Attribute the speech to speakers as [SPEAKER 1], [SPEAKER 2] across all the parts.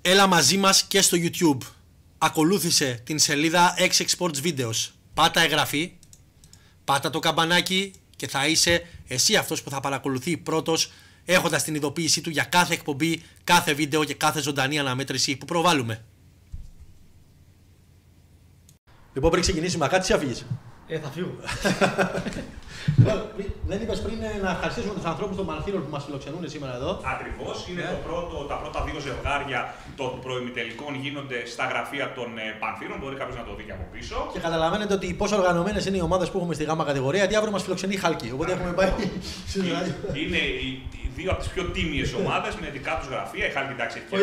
[SPEAKER 1] Έλα μαζί μας και στο YouTube. Ακολούθησε την σελίδα X Sports Videos. Πάτα εγγραφή, πάτα το καμπανάκι και θα είσαι εσύ αυτός που θα παρακολουθεί πρώτος, έχοντας την ειδοποίησή του για κάθε εκπομπή, κάθε βίντεο και κάθε ζωντανή αναμέτρηση που προβάλλουμε. Λοιπόν, πριν ξεκινήσουμε, κάτι ή φύγεις?
[SPEAKER 2] Θα φύγω.
[SPEAKER 1] Δεν είπες πριν να ευχαριστήσουμε τους ανθρώπους των Πανθύρων που μας φιλοξενούν σήμερα εδώ?
[SPEAKER 3] Ακριβώς. Είναι τα πρώτα δύο ζευγάρια των προημιτελικών γίνονται στα γραφεία των Πανθύρων. Μπορεί κάποιος να το δει και από πίσω.
[SPEAKER 1] Και καταλαβαίνετε ότι πόσο οργανωμένες είναι οι ομάδες που έχουμε στη γάμα κατηγορία, γιατί αύριο μας φιλοξενεί η Χάλκη. Οπότε έχουμε πάει.
[SPEAKER 3] Είναι οι δύο από τις πιο τίμιες ομάδες με δικά τους γραφεία. Η Χάλκη, εντάξει, έχει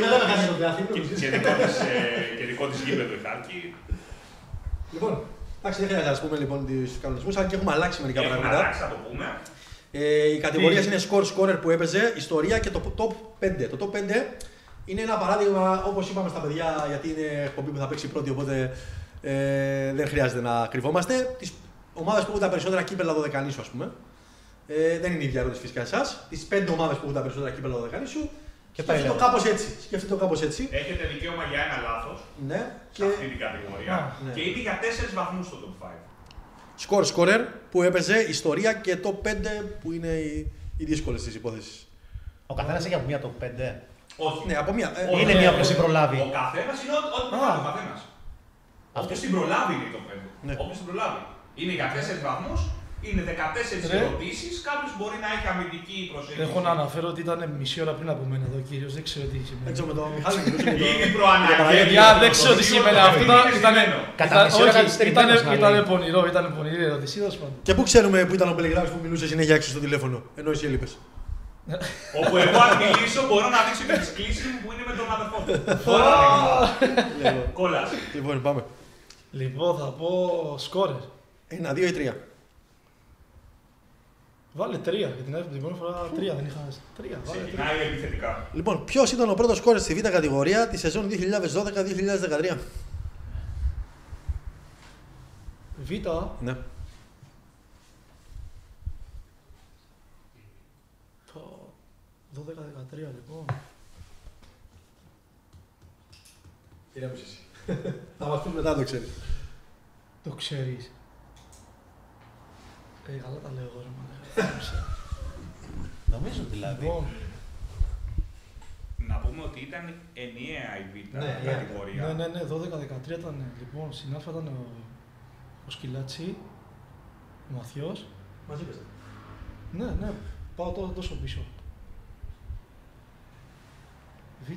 [SPEAKER 3] και δικό της γήπεδο η Χάλκη.
[SPEAKER 1] Λοιπόν, εντάξει, δεν χρειάζεται να πούμε λοιπόν τους κανονισμούς, αλλά και έχουμε αλλάξει μερικά πράγματα.
[SPEAKER 3] Έχουμε αλλάξει, θα το πούμε.
[SPEAKER 1] Η κατηγορία είναι scorer που έπαιζε, ιστορία και το top 5. Το top 5 είναι ένα παράδειγμα, όπως είπαμε στα παιδιά, γιατί είναι εκπομπή που θα παίξει πρώτη, οπότε δεν χρειάζεται να κρυβόμαστε. Τις ομάδες που έχουν τα περισσότερα κύπελα δωδεκανήσου, ας πούμε. Δεν είναι η ίδια ερώτηση φυσικά εσάς. Τις 5 ομάδες που έχουν τα περισσότερα κύπελα δωδεκανήσου. Σκεφτείτε το κάπως έτσι.
[SPEAKER 3] Έχετε δικαίωμα για ένα λάθος σε αυτή την κατηγορία. Και είναι για 4 βαθμούς στο top 5.
[SPEAKER 1] Scorer που έπαιζε, ιστορία και top 5 που είναι οι δύσκολες της υπόθεσης.
[SPEAKER 2] Ο καθένας έχει από μία top 5.
[SPEAKER 3] Όχι.
[SPEAKER 1] Ναι, από μία.
[SPEAKER 2] Είναι μία που την προλάβει.
[SPEAKER 3] Ο καθένας είναι ό,τι προλάβει ο καθένας. Όποιος την προλάβει είναι το 5.
[SPEAKER 1] Ναι.
[SPEAKER 3] Όποιος την προλάβει. Είναι για 4 βαθμούς, είναι 14 ερωτήσεις. Κάποιος μπορεί να έχει αμυντική προσέγγιση.
[SPEAKER 4] Έχω να αναφέρω ότι ήταν μισή ώρα πριν από μένα εδώ ο κύριος, δεν ξέρω τι σημαίνει.
[SPEAKER 1] Δεν ξέρω με το Μιχάλη.
[SPEAKER 3] Ήδη προαναγγέλει.
[SPEAKER 4] Παιδιά, δεν ξέρω τι σημαίνει. Αυτό ήταν πονηρό, ήταν πονηρή ερώτηση.
[SPEAKER 1] Και πού ξέρουμε που ήταν ο Πελεγράμης που μιλούσε συνέχεια έξω στο τηλέφωνο, ενώ εσύ έλειπες?
[SPEAKER 3] Όπου εγώ αν μιλήσω μπορώ να δείξω και τις κλήσεις μου που είναι με τον αδερφό του. Κόλλας.
[SPEAKER 1] Λοιπόν, πάμε.
[SPEAKER 4] Λοιπόν, θα πω σκόρερ.
[SPEAKER 1] 1, 2 ή 3.
[SPEAKER 4] Βάλε 3, γιατί την επόμενη φορά 3 δεν είχα. 3, βάλε 3.
[SPEAKER 3] Ξεκινάει επιθετικά.
[SPEAKER 1] Λοιπόν, ποιος ήταν ο πρώτος σκόρερ στη Β' κατηγορία τη σεζόν 2012-2013?
[SPEAKER 4] Β.
[SPEAKER 1] Ναι.
[SPEAKER 4] Το 12-13 λοιπόν.
[SPEAKER 1] Ηρέμησε εσύ. Θα μας πεις μετά, το ξέρεις.
[SPEAKER 4] Το ξέρεις. Καλά τα λέω εγώ ρε μάνα.
[SPEAKER 2] Νομίζω δηλαδή.
[SPEAKER 4] Λοιπόν,
[SPEAKER 3] Να πούμε ότι ήταν ενιαία η Β' κατηγορία.
[SPEAKER 4] ναι, 12-13 ήταν. Λοιπόν, στην Α ήταν ο Σκυλάτσι, ο Μαθιός.
[SPEAKER 1] Μαζί πες.
[SPEAKER 4] Ναι, πάω τώρα τόσο πίσω. Β.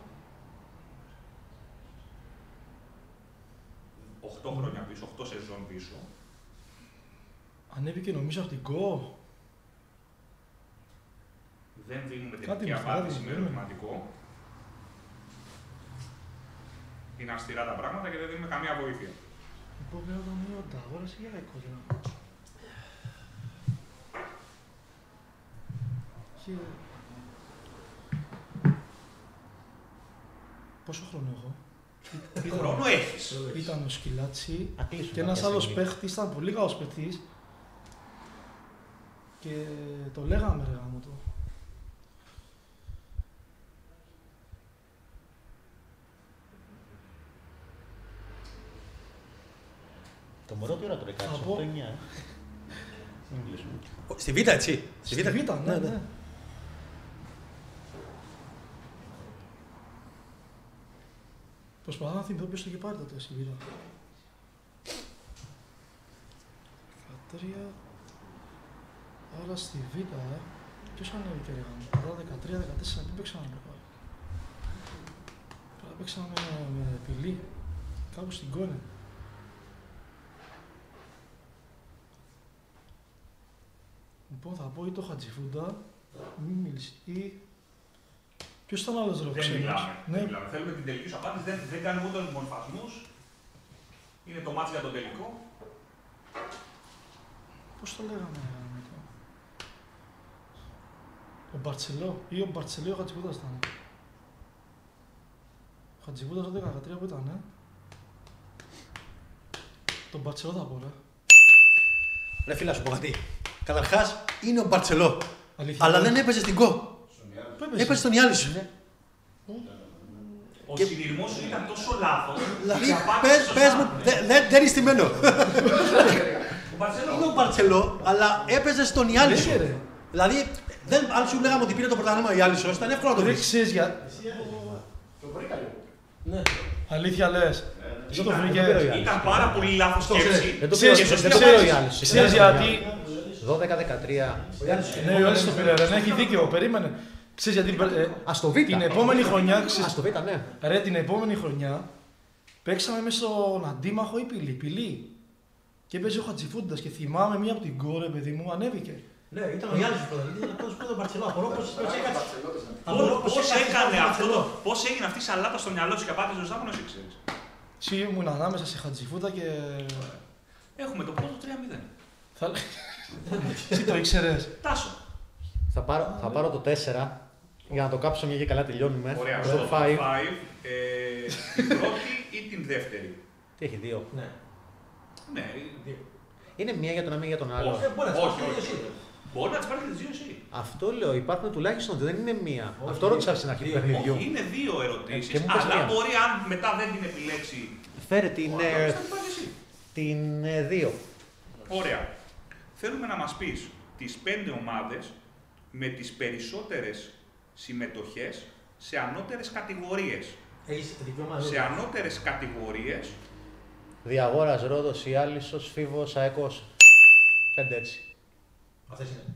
[SPEAKER 3] 8 χρόνια πίσω, 8 σεζόν πίσω.
[SPEAKER 4] Ανέβηκε νομίζω από την ΚΟ.
[SPEAKER 3] Δεν δίνουμε
[SPEAKER 4] Κάτι
[SPEAKER 3] τελική
[SPEAKER 4] μου
[SPEAKER 3] απάντηση
[SPEAKER 4] φαίνεται,
[SPEAKER 3] με ερωτηματικό. Είναι αυστηρά τα πράγματα και δεν δίνουμε καμία βοήθεια.
[SPEAKER 4] Λοιπόν, πέρα ήταν η Όντα, αγόρασε για κόκκινα. Πόσο χρόνο έχω?
[SPEAKER 3] Χρόνο έχεις.
[SPEAKER 4] Ήταν ο Σκυλάτσι
[SPEAKER 2] κλείσουμε
[SPEAKER 4] και ένας
[SPEAKER 2] κάποια
[SPEAKER 4] άλλος
[SPEAKER 2] στιγμή.
[SPEAKER 4] παίχτης, ήταν πολύ καλός παίχτης και το λέγαμε ρε γάμο το.
[SPEAKER 2] Το μωρό του ώρα το 16,
[SPEAKER 4] Θα πω.
[SPEAKER 2] 8-9. Μην μιλήσουμε.
[SPEAKER 1] Στη Β' έτσι.
[SPEAKER 4] Στη Β', ναι. Προσπαθώ να θυμηθώ ποιος το είχε πάρει τότε στη Β'. 13. Άρα στη Β', ποιος ανέβηκε ρε γάμο. Τώρα 13-14, πού παίξαμε ρε πάλι. Τώρα παίξαμε με πυλή. Κάπου στην Κόνε. Λοιπόν, θα πω ή το Χατζιφούντα, μην μίλησε, ή... Ποιος ήταν άλλος ρε
[SPEAKER 3] Δεν
[SPEAKER 4] ξένος?
[SPEAKER 3] μιλάμε.
[SPEAKER 4] Ναι.
[SPEAKER 3] Δεν μιλάμε. Θέλουμε την τελική σου απάντηση. Δεν κάνουμε ούτε μορφασμούς. Είναι το μάτς για το τελικό.
[SPEAKER 4] Πώς το λέγαμε με το... Ο Μπαρτσελό, ή ο Μπαρτσελό ή ο Χατζιφούντας ήταν. Ο Χατζιφούντας το 13 που ήταν, τον Μπαρτσελό θα πω, ρε.
[SPEAKER 1] Ρε φίλα, σου πω κάτι. Καταρχάς είναι ο Μπαρτσελό.
[SPEAKER 4] Αλήθεια.
[SPEAKER 1] Αλλά δεν έπαιζε στην ΚΟ. Έπαιζε στον Ιάλισο.
[SPEAKER 3] Ο συνειρμός σου ήταν τόσο λάθος.
[SPEAKER 1] Δηλαδή, πες μου, δεν είναι στημένο.
[SPEAKER 3] Ο Μπαρτσελό.
[SPEAKER 1] Είναι ο Μπαρτσελό, αλλά έπαιζε στον Ιάλισο. Δηλαδή, αν σου λέγαμε ότι πήρε το πρωτάθλημα ο Ιάλισος, ήταν εύκολο να το
[SPEAKER 4] Δεν
[SPEAKER 1] βρει.
[SPEAKER 4] ξέρεις για...
[SPEAKER 1] Ναι.
[SPEAKER 4] Αλήθεια λες. Δεν το
[SPEAKER 2] δεν
[SPEAKER 4] βρήκε.
[SPEAKER 2] το πήρε.
[SPEAKER 3] Ήταν πάρα πολύ λάθος σκέψη.
[SPEAKER 2] Δεν το
[SPEAKER 4] Ξέρεις,
[SPEAKER 2] πήρε,
[SPEAKER 3] σωστή
[SPEAKER 2] δεν το πήρε ο
[SPEAKER 3] απάντηση.
[SPEAKER 2] Ιάλισος.
[SPEAKER 4] Ξέρεις γιατί...
[SPEAKER 2] 12-13.
[SPEAKER 4] Ναι, ο Ιάλισος το πήρε, ρε, έχει δίκιο, περίμενε. Ξέρεις γιατί...
[SPEAKER 2] Ας το Β.
[SPEAKER 4] Την επόμενη χρονιά,
[SPEAKER 2] Ας το Β, ναι.
[SPEAKER 4] ρε, την επόμενη χρονιά παίξαμε μέσα στον αντίμαχο πυλή. Και έπαιζε ο Χατζηφούντας και θυμάμαι μία από την κόρε, παιδί μου, ανέβηκε.
[SPEAKER 1] Ναι, ήταν ο Ιάλισος πρωταθλητής, ήταν πρώτος πρώτος Μπαρτσελό. Απορώ πώς έκατσε.
[SPEAKER 3] Πώς έγινε αυτή η σαλάτα στο μυαλό σου και απάντησε ο Στάφωνος, ξέρεις.
[SPEAKER 4] Εσύ ήμουν ανάμεσα σε Χατζηφούντα και...
[SPEAKER 3] Έχουμε το πρώτο 3-0.
[SPEAKER 4] Θα... Εσύ το ήξερες.
[SPEAKER 3] Τάσο.
[SPEAKER 2] Θα πάρω το 4 για να το κάψω μια και καλά τελειώνουμε.
[SPEAKER 3] Ωραία.
[SPEAKER 2] Το
[SPEAKER 3] Στο
[SPEAKER 2] 5.
[SPEAKER 3] 5, την πρώτη ή την δεύτερη.
[SPEAKER 2] Τι έχει, 2.
[SPEAKER 1] Ναι.
[SPEAKER 3] Ναι,
[SPEAKER 2] Είναι μία για τον ένα, μία για τον άλλο.
[SPEAKER 3] όχι. Μπορεί να τις πάρει και τις δύο εσύ.
[SPEAKER 2] Αυτό λέω, υπάρχουν τουλάχιστον, δεν είναι μία. Αυτό ρώτησα στην αρχή του παιχνιδιού.
[SPEAKER 3] Όχι, είναι δύο
[SPEAKER 2] Και
[SPEAKER 3] ερωτήσεις,
[SPEAKER 2] μου πες
[SPEAKER 3] αλλά
[SPEAKER 2] μία.
[SPEAKER 3] μπορεί αν μετά δεν την επιλέξει.
[SPEAKER 2] Φέρε την,
[SPEAKER 3] ο άλλος, θα την πάρει εσύ.
[SPEAKER 2] την 2.
[SPEAKER 3] Ωραία. Θέλουμε να μας πεις τις 5 ομάδες με τις περισσότερες συμμετοχές σε ανώτερες κατηγορίες.
[SPEAKER 1] Έχεις δικαίωμα
[SPEAKER 3] Σε ανώτερες κατηγορίες,
[SPEAKER 2] Διαγόρας, Ρόδος, Ιάλισσος, Φίβος, Αεκός. 5 έτσι.
[SPEAKER 1] Αυτές είναι.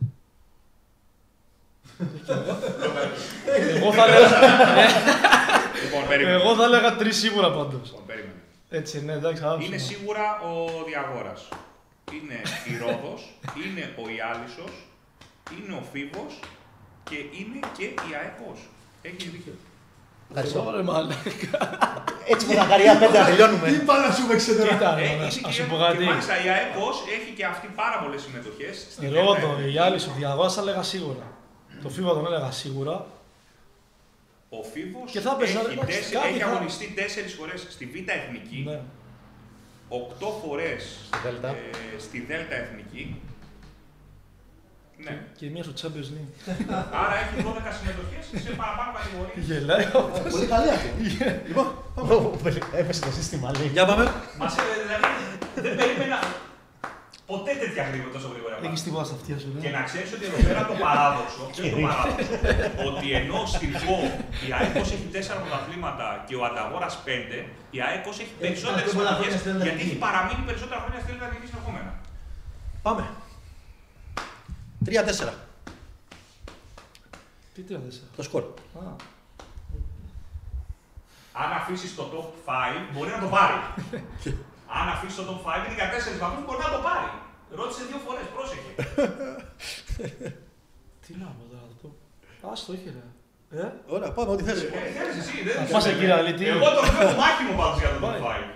[SPEAKER 4] Εγώ θα έλεγα...
[SPEAKER 3] λοιπόν, περίμενε.
[SPEAKER 4] Εγώ θα έλεγα 3 σίγουρα πάντως.
[SPEAKER 3] Λοιπόν, περίμενε.
[SPEAKER 4] Έτσι, ναι, εντάξει, άψογα.
[SPEAKER 3] Είναι σίγουρα ο Διαγόρας. Είναι η Ρόδος, είναι ο Ιάλισσος, είναι ο Φίβος και είναι και η ΑΕΚΟΣ. Έχεις δίκιο.
[SPEAKER 2] Ευχαριστώ.
[SPEAKER 4] Ωραία, μάλλον.
[SPEAKER 2] Έτσι με τα καριά 5 να τελειώνουμε.
[SPEAKER 1] Τι πάλι σου παίξε τώρα.
[SPEAKER 4] Κοίτα,
[SPEAKER 3] Είναι
[SPEAKER 4] ας σου
[SPEAKER 3] και,
[SPEAKER 4] πω
[SPEAKER 3] και
[SPEAKER 4] κάτι.
[SPEAKER 3] μάλιστα η ΑΕΚΟΣ έχει και αυτή πάρα πολλές συμμετοχές. στη
[SPEAKER 4] Ρόδο,
[SPEAKER 3] Δέλτα
[SPEAKER 4] η άλλη σου διαγώνα θα έλεγα σίγουρα. Το Φίβα τον έλεγα σίγουρα.
[SPEAKER 3] Ο Φίβος
[SPEAKER 4] Και θα παίζει,
[SPEAKER 3] έχει,
[SPEAKER 4] εντάξει, κάτι
[SPEAKER 3] έχει
[SPEAKER 4] θα-
[SPEAKER 3] αγωνιστεί 4 φορές στη Β' Εθνική,
[SPEAKER 4] Ναι.
[SPEAKER 3] 8 φορές
[SPEAKER 2] Στη Δέλτα.
[SPEAKER 3] στη Δέλτα Εθνική. Ναι.
[SPEAKER 4] Και μία στο Champions League.
[SPEAKER 3] Άρα έχει 12 συμμετοχές σε παραπάνω κατηγορίες.
[SPEAKER 4] Γελάει.
[SPEAKER 1] Πολύ καλή αυτή. Λοιπόν,
[SPEAKER 2] Έπεσε το σύστημα, λέει.
[SPEAKER 1] για πάμε.
[SPEAKER 3] Μας δηλαδή δεν περίμενα ποτέ τέτοια γρήγορα, τόσο γρήγορα.
[SPEAKER 4] Έχεις τίποτα στα αυτιά σου,
[SPEAKER 3] Και
[SPEAKER 4] ναι.
[SPEAKER 3] να ξέρεις ότι εδώ πέρα το παράδοξο, ότι ενώ στην ΚΟ η ΑΕΚΟΣ έχει 4 πρωταθλήματα και ο Ανταγόρας 5, η ΑΕΚΟΣ έχει περισσότερες
[SPEAKER 1] πιο πολλά χρόνια
[SPEAKER 3] συμμετοχές
[SPEAKER 1] στην
[SPEAKER 3] γιατί έχει
[SPEAKER 1] Εθνική.
[SPEAKER 3] παραμείνει περισσότερα χρόνια στην Εθνική συνεχόμενα.
[SPEAKER 1] Πάμε. 3-4.
[SPEAKER 4] Τι 3-4.
[SPEAKER 1] Το σκορ.
[SPEAKER 4] Α,
[SPEAKER 3] Αν αφήσεις το top 5, μπορεί να το πάρει. Αν αφήσεις το top 5, είναι για 4 βαθμούς, μπορεί να το πάρει. Ρώτησε 2 φορές, πρόσεχε.
[SPEAKER 4] τι να πω τώρα αυτό. Ας το είχε ρε.
[SPEAKER 1] Ωραία, πάμε, ό,τι θες.
[SPEAKER 3] Θέλεις εσύ, δεν
[SPEAKER 4] Θα
[SPEAKER 3] είναι
[SPEAKER 4] πας
[SPEAKER 3] σε
[SPEAKER 4] εκεί,
[SPEAKER 3] μένα.
[SPEAKER 4] αλήτη.
[SPEAKER 3] Εγώ το βλέπω μάχημο πάντως για το top
[SPEAKER 4] Πάει.
[SPEAKER 3] 5.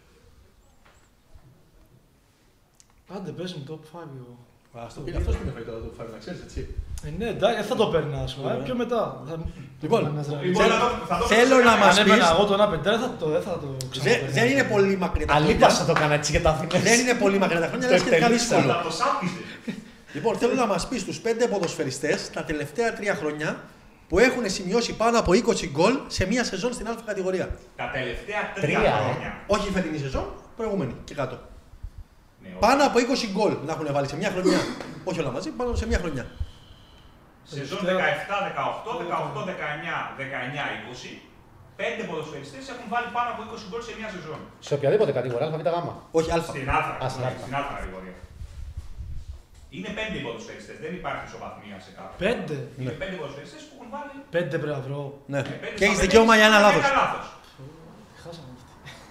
[SPEAKER 4] Άντε πες μου top 5 εγώ.
[SPEAKER 1] Αυτό που με φέρει τώρα το φάρει να ξέρεις, έτσι.
[SPEAKER 4] Ναι, εντάξει, δεν θα το παίρνα, ας πούμε. Πιο μετά.
[SPEAKER 1] Λοιπόν,
[SPEAKER 3] Λοιπόν, θα δώσω
[SPEAKER 1] θέλω
[SPEAKER 3] σε
[SPEAKER 1] να
[SPEAKER 3] ένα-
[SPEAKER 1] μας
[SPEAKER 4] Αν έπαιρνα
[SPEAKER 1] πεις-
[SPEAKER 4] εγώ το 1-5, δεν θα το ξαναπαίρνα.
[SPEAKER 1] Δεν είναι πολύ μακριά τα
[SPEAKER 2] Αλίπα
[SPEAKER 1] χρόνια.
[SPEAKER 2] θα το έκανα έτσι για τα Αθηνές.
[SPEAKER 1] Δεν είναι πολύ μακριά τα χρόνια, αλλά
[SPEAKER 2] Το
[SPEAKER 1] είναι σχετικά
[SPEAKER 2] εκτελείσα.
[SPEAKER 1] δύσκολο.
[SPEAKER 3] Θα το σάπιζε.
[SPEAKER 1] Λοιπόν, θέλω να μας πεις τους 5 ποδοσφαιριστές τα τελευταία 3 χρόνια που έχουν σημειώσει πάνω από 20 γκολ σε μία σεζόν στην Α κατηγορία.
[SPEAKER 3] Τα τελευταία 3
[SPEAKER 2] Τρία,
[SPEAKER 3] χρόνια.
[SPEAKER 1] Όχι η φετινή σεζόν, προηγούμενη και κάτω.
[SPEAKER 3] Ναι, όχι.
[SPEAKER 1] Πάνω από 20 γκολ να έχουν βάλει σε μία χρονιά. Όχι όλα μαζί, πάνω σε μία χρονιά.
[SPEAKER 3] Σεζόν 17, 18, 18, 19, 19, 20. 5 ποδοσφαιριστές έχουν βάλει πάνω από 20 γκολ σε μια σεζόν.
[SPEAKER 2] Σε οποιαδήποτε κατηγορία, ΑΒ.
[SPEAKER 1] Όχι Α.
[SPEAKER 3] Στην Α
[SPEAKER 2] στην Α.
[SPEAKER 3] στην Α κατηγορία. Είναι 5 οι ποδοσφαιριστές, δεν υπάρχει ισοβαθμία σε κάποιον.
[SPEAKER 4] 5.
[SPEAKER 3] Είναι 5 ποδοσφαιριστές που έχουν βάλει.
[SPEAKER 4] 5 πρέπει να βρω.
[SPEAKER 1] Ναι.
[SPEAKER 3] πέντε
[SPEAKER 1] Και έχεις
[SPEAKER 3] στα
[SPEAKER 1] δικαίωμα
[SPEAKER 3] πέντε
[SPEAKER 1] για ένα
[SPEAKER 3] στα
[SPEAKER 1] λάθος.
[SPEAKER 3] πέντε λάθος.
[SPEAKER 4] Χάσαμε αυτή.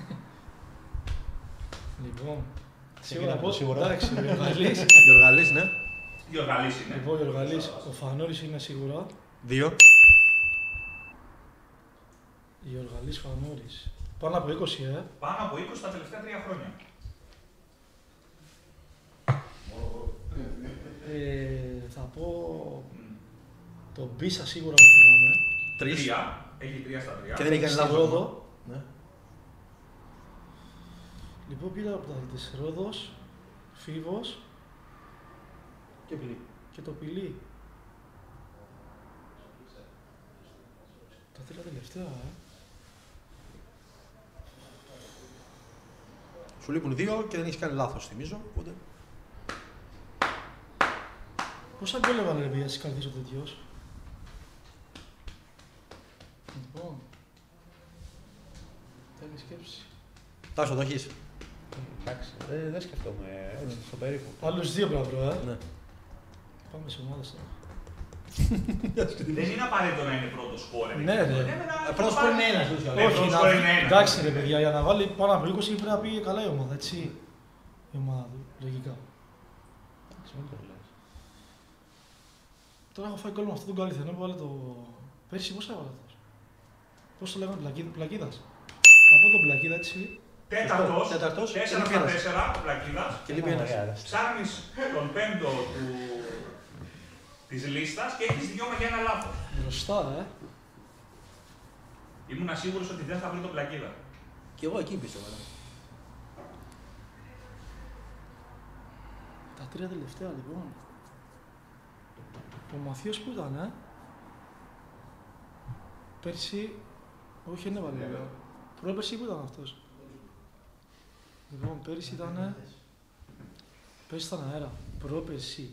[SPEAKER 4] Λοιπόν. Σίγουρα
[SPEAKER 2] από
[SPEAKER 4] πω.
[SPEAKER 2] το σίγουρο.
[SPEAKER 4] Εντάξει, ο Γιωργαλής.
[SPEAKER 1] Γιωργαλής, ναι.
[SPEAKER 3] Διοργαλής είναι.
[SPEAKER 4] Λοιπόν, ο Γιωργαλής. Ο Φανόρης είναι σίγουρα.
[SPEAKER 1] 2.
[SPEAKER 4] Γιωργαλής Φανόρης. Πάνω από 20,
[SPEAKER 3] Πάνω από 20 τα τελευταία 3 χρόνια.
[SPEAKER 4] Θα πω τον Μπίσα σίγουρα που θυμάμαι.
[SPEAKER 1] 3.
[SPEAKER 3] 3. Έχει 3 στα 3.
[SPEAKER 1] Και δεν έχει κάνει
[SPEAKER 4] Στη
[SPEAKER 1] λάθος.
[SPEAKER 4] Ρόδο.
[SPEAKER 1] Ναι.
[SPEAKER 4] Λοιπόν, πήρα από τα της Ρόδος, Φίβος
[SPEAKER 1] Και πλή.
[SPEAKER 4] και το Πηλί. Τα τρία τελευταία,
[SPEAKER 1] Σου λείπουν 2 και δεν έχει κάνει λάθος, θυμίζω. Οπότε...
[SPEAKER 4] Πόσα γκολ έβαλε ρε παιδιά στις καρδιές ο τέτοιος. Λοιπόν. Θέλει σκέψη.
[SPEAKER 1] Τάσο, το έχεις.
[SPEAKER 2] Εντάξει, δεν σκεφτόμαι έτσι στο περίπου.
[SPEAKER 4] Άλλους 2 πρέπει να βρω,
[SPEAKER 1] Ναι.
[SPEAKER 4] Πάμε σε ομάδες τώρα.
[SPEAKER 3] Δεν είναι απαραίτητο να είναι πρώτο σκόρερ.
[SPEAKER 4] Ναι, ναι.
[SPEAKER 1] Πρώτος σκόρ είναι ένας.
[SPEAKER 4] Όχι,
[SPEAKER 3] πρώτος
[SPEAKER 4] να...
[SPEAKER 3] σκόρερ είναι ένας.
[SPEAKER 4] εντάξει ρε παιδιά, για να βάλει πάνω από 20 πρέπει να πήγε καλά η ομάδα, έτσι. Η ομάδα του, λογικά.
[SPEAKER 2] Εντάξει, μην το λες.
[SPEAKER 4] Τώρα έχω φάει γκολ με αυτόν τον Καλυθενό που βάλε το... Πέρσι πόσα έβαλε αυτός. Πώς το λέγανε, Πλακίδας. Από τον Πλακίδα, έτσι.
[SPEAKER 3] Τέταρτος, 4 στα 4 ο Πλακίδας.
[SPEAKER 1] Και λείπει ένας.
[SPEAKER 3] Ψάχνεις τον πέμπτο της λίστας και έχεις 2 με 1 λάθος.
[SPEAKER 4] Μπροστά,
[SPEAKER 3] Ήμουν σίγουρος ότι δεν θα βρει τον Πλακίδα.
[SPEAKER 1] Και εγώ εκεί πίσω.
[SPEAKER 4] Τα 3 τελευταία λοιπόν. Ο Μαθίος που ήταν, Πέρσι, όχι δεν έβαλε βέβαια. Πρόπερσι που ήταν αυτός. Λοιπόν, πέρσι ήταν... Πέρσι ήταν αέρα. Πρόπερσι.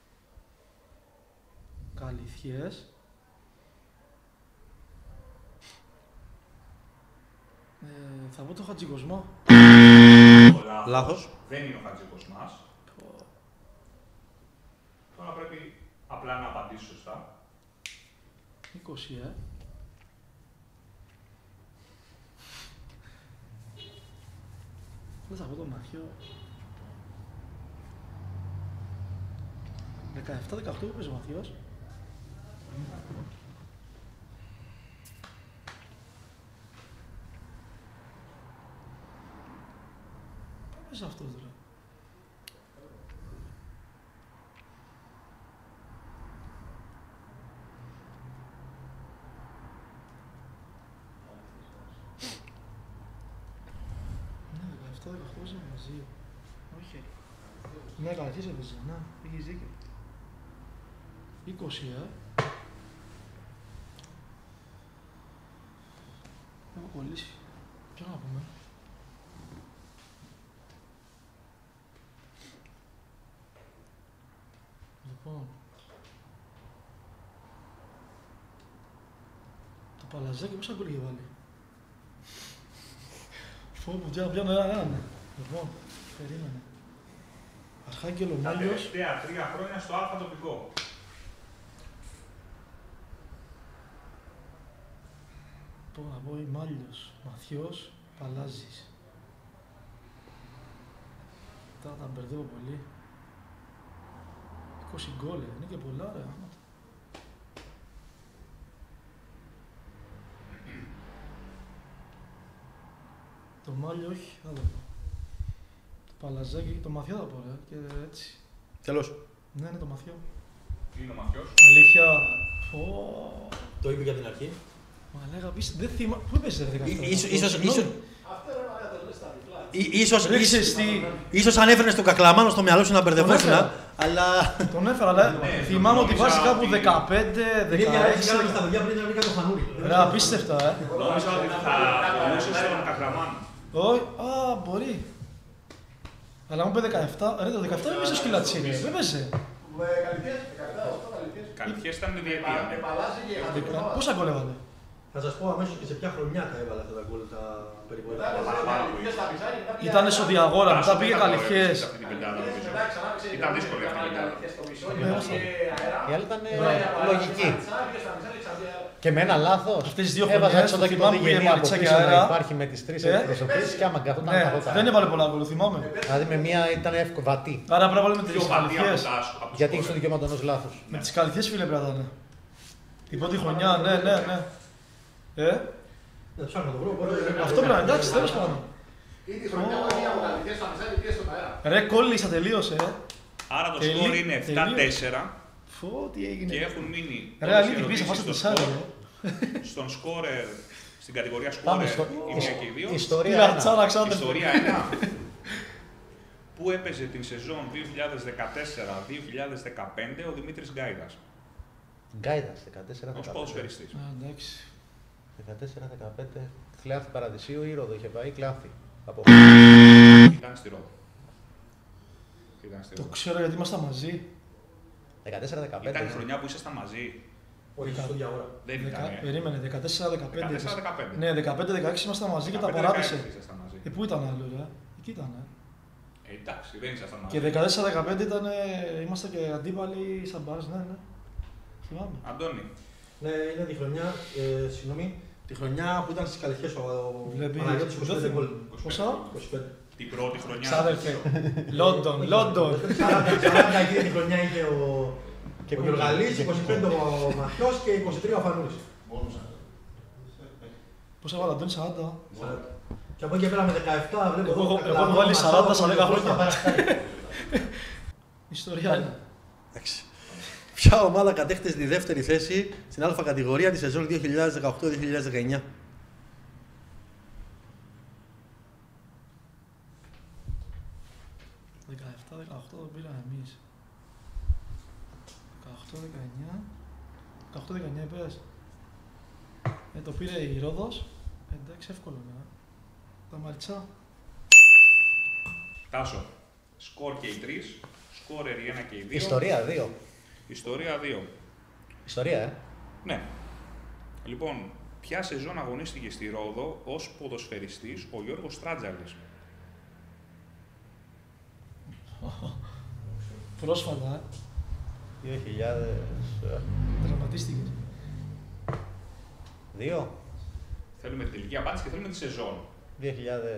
[SPEAKER 4] Καλυθιές. Θα πω το Χατζικοσμό.
[SPEAKER 1] Λάθος.
[SPEAKER 3] Δεν είναι ο Χατζικοσμάς. Τώρα πρέπει απλά να απαντήσεις σωστά.
[SPEAKER 4] 20, Δεν θα πω το Μαθιό. 17-18 που παίζει ο Μαθιός. Πού παίζει αυτό τώρα. Ναι, 17-18 παίζαμε μαζί. Όχι. Ναι, καλής έπαιζε. Να, πήγες δίκιο. 20, Έχω κολλήσει. Ποιο να πούμε. Λοιπόν. Το Παλαζάκι πόσα γκολ είχε βάλει. Φόβο, πιάνω έναν. Λοιπόν, περίμενε. Αρχάγγελο
[SPEAKER 3] Τα
[SPEAKER 4] Μάλιος.
[SPEAKER 3] τελευταία 3 χρόνια στο Α τοπικό.
[SPEAKER 4] Πω να πω, Μάλιος, Μαθιός, Παλάζης. Τώρα τα μπερδεύω πολύ. 20 γκολ, είναι και πολλά ρε άματα. Το Μάλιο όχι, θα το πω. Το Παλαζάκι, το Μαθιό θα πω ρε, και έτσι.
[SPEAKER 1] Τέλος.
[SPEAKER 4] Ναι, είναι το Μαθιό.
[SPEAKER 3] Είναι ο Μαθιός.
[SPEAKER 4] Αλήθεια. Πω.
[SPEAKER 1] Το είπε για την αρχή.
[SPEAKER 4] Μα λέγα πεις, δεν θυμάμαι. Πού έπαιζε ρε 17.
[SPEAKER 1] Ίσως αν έφερνες τον Κακλαμάνο στο μυαλό σου να μπερδευόσουν, αλλά...
[SPEAKER 4] Τον έφερα, αλλά θυμάμαι ότι βάζει κάπου 15, 16.
[SPEAKER 1] στα παιδιά πριν να βρήκα το φανούρι.
[SPEAKER 4] Ρε, απίστευτα,
[SPEAKER 3] Νόμιζα ότι θα μπορούσες τον Κακλαμάνο.
[SPEAKER 4] Όχι, μπορεί. Αλλά μου είπε 17, ρε το 17 δεν παίζει σκυλατσί, ρε, δεν παίζει.
[SPEAKER 3] Καλυφιές ήταν η διετία.
[SPEAKER 4] Πόσα γκολ έβαλε.
[SPEAKER 1] Θα σας πω αμέσως και σε ποια χρονιά τα έβαλα αυτά τα γκολ τα περίπου.
[SPEAKER 4] Ήτανε στο Διαγόρα, μετά πήγε Καλυφιές.
[SPEAKER 3] Ήταν δύσκολη αυτή η πεντάδα.
[SPEAKER 2] Η άλλη ήταν λογική. Και με ένα λάθος
[SPEAKER 4] Αυτές τις δύο
[SPEAKER 2] έβαζα
[SPEAKER 4] χρονιές,
[SPEAKER 2] έξω
[SPEAKER 4] το
[SPEAKER 2] το
[SPEAKER 4] θυμάμαι που
[SPEAKER 2] γηγενή
[SPEAKER 4] πήγε
[SPEAKER 2] από
[SPEAKER 4] Μαρίτσα και
[SPEAKER 2] πίσω να
[SPEAKER 4] Αέρα.
[SPEAKER 2] υπάρχει με τις τρεις εκπροσωπήσεις και άμα καθόταν
[SPEAKER 4] Ναι,
[SPEAKER 2] καθόταν.
[SPEAKER 4] δεν έβαλε πολλά γκολ, θυμάμαι.
[SPEAKER 2] Δηλαδή με μία ήταν εύκολο, βατή.
[SPEAKER 4] Άρα πρέπει να βάλουμε
[SPEAKER 3] Πιο
[SPEAKER 4] τις
[SPEAKER 3] βατή από
[SPEAKER 4] Καλυφιές.
[SPEAKER 3] το
[SPEAKER 2] Γιατί έχεις το δικαίωμα ενός λάθους.
[SPEAKER 4] Με τις Καλυφιές φίλε πρέπει να ήταν. Την πρώτη χρονιά, ναι.
[SPEAKER 1] Δεν ψάχνω να το βρω.
[SPEAKER 4] Αυτό πρέπει να εντάξει, τέλος πάντων.
[SPEAKER 5] Ήδη χρονιά που έγινε από τα λιτές στα μισά λιτές στον αέρα.
[SPEAKER 4] Ρε, κόλλησα, τελείωσε.
[SPEAKER 3] Άρα το σκορ είναι 7-4
[SPEAKER 4] Φω, τι έγινε.
[SPEAKER 3] και έχουν μείνει
[SPEAKER 4] Ρε,
[SPEAKER 3] όλες οι
[SPEAKER 4] αλήθεια, πίσω,
[SPEAKER 3] ερωτήσεις
[SPEAKER 4] φάστε
[SPEAKER 3] στο
[SPEAKER 4] το σάρι,
[SPEAKER 3] σκορ. Στον σκόρερ, στην κατηγορία
[SPEAKER 2] Πάμε
[SPEAKER 3] σκόρερ,
[SPEAKER 2] στο...
[SPEAKER 3] η μία και οι δύο.
[SPEAKER 2] Ιστορία
[SPEAKER 4] Τι
[SPEAKER 2] 1.
[SPEAKER 4] λατσάρα, Αλεξάνδρ.
[SPEAKER 3] Ιστορία 1. Πού έπαιζε την σεζόν 2014-2015 ο Δημήτρης Γκάιδας
[SPEAKER 2] Γκάιδας,
[SPEAKER 3] ως
[SPEAKER 2] 14-15.
[SPEAKER 3] ποδοσφαιριστής.
[SPEAKER 4] Εντάξει.
[SPEAKER 2] 14-15. Κλάθη Παραδεισίου ή Ρόδο είχε πάει, Κλάθη. Από...
[SPEAKER 3] Ήταν στη Ρόδο.
[SPEAKER 4] Το ξέρω γιατί ήμασταν μαζί.
[SPEAKER 2] 14-15.
[SPEAKER 3] Ήταν η χρονιά που ήσασταν μαζί.
[SPEAKER 1] Όχι, στο διαγόρα.
[SPEAKER 3] Δεν ήταν.
[SPEAKER 4] Περίμενε, 14-15.
[SPEAKER 3] 14-15.
[SPEAKER 4] Ναι, 15-16 ήμασταν μαζί και τα
[SPEAKER 3] 15-16
[SPEAKER 4] παράτησε.
[SPEAKER 3] ήσασταν μαζί.
[SPEAKER 4] Πού ήταν άλλο, ρε. Εκεί ήταν.
[SPEAKER 3] Εντάξει, δεν ήσασταν μαζί.
[SPEAKER 4] Και 14-15 ήταν, ήμασταν και αντίπαλοι σαν μπάρς, ναι. Θυμάμαι.
[SPEAKER 3] Αντώνη.
[SPEAKER 1] Ναι, είναι τη χρονιά, συγγνώμη, τη χρονιά που ήταν στις Καλυφιές ο
[SPEAKER 4] Βλέπει,
[SPEAKER 1] Παναγιώτης 25 γκολ.
[SPEAKER 4] Πόσα?
[SPEAKER 1] 25.
[SPEAKER 3] Την πρώτη χρονιά.
[SPEAKER 4] Ξάδερφε. Λόντον.
[SPEAKER 1] 40 εκείνη τη χρονιά είχε ο Γιωργαλής, 25 ο Ματιός και 23 ο Φανούρης.
[SPEAKER 4] Πόσα βάλα, Αντώνη, 40.
[SPEAKER 1] Και από εκεί και πέρα με 17 βλέπω
[SPEAKER 4] Εγώ έχω βάλει 40 στα 10 χρόνια. Ιστορία είναι.
[SPEAKER 1] Εντάξει. Ποια ομάδα κατέκτησε τη δεύτερη θέση στην Α κατηγορία τη σεζόν 2018-2019.
[SPEAKER 4] Το πήραμε εμείς. 18-19 είπες. Το πήρε η Ρόδος. Εντάξει, εύκολο ναι. Τα Μαριτσά.
[SPEAKER 3] Τάσο. Σκορ και οι 3. Σκόρερ η 1 και οι 2.
[SPEAKER 2] Ιστορία 2.
[SPEAKER 3] Ιστορία 2.
[SPEAKER 2] Ιστορία,
[SPEAKER 3] Ναι. Λοιπόν, ποια σεζόν αγωνίστηκε στη Ρόδο ως ποδοσφαιριστής ο Γιώργος Στράτζαλης?
[SPEAKER 4] Πρόσφατα,
[SPEAKER 2] 2002.
[SPEAKER 4] τραυματίστηκες.
[SPEAKER 3] Θέλουμε την τελική απάντηση και θέλουμε τη σεζόν.
[SPEAKER 2] 2002-2003.